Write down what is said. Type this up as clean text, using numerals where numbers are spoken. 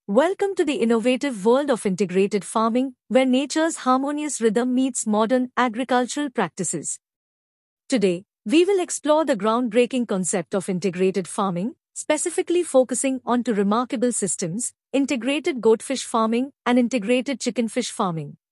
Welcome to the innovative world of integrated farming, where nature's harmonious rhythm meets modern agricultural practices. Today, we will explore the groundbreaking concept of integrated farming, specifically focusing on two remarkable systems: integrated goatfish farming and integrated chickenfish farming.